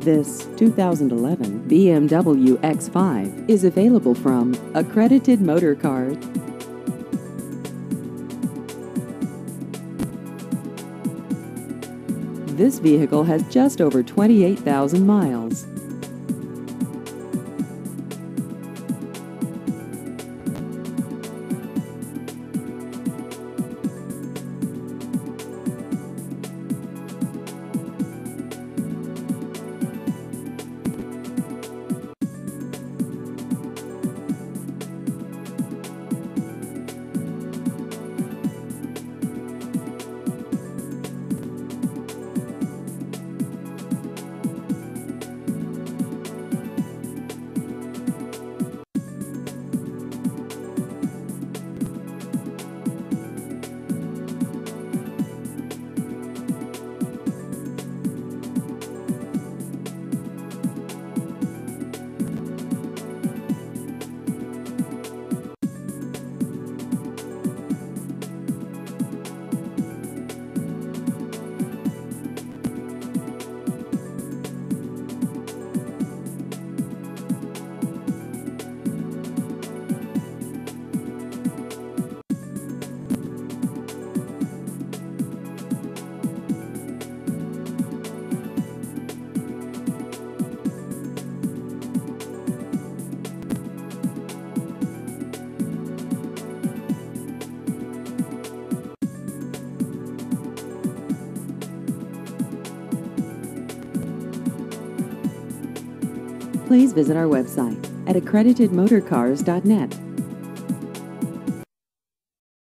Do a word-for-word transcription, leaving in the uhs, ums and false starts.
This two thousand eleven B M W X five is available from Accredited Motorcars. This vehicle has just over twenty-eight thousand miles. Please visit our website at accredited motorcars dot net.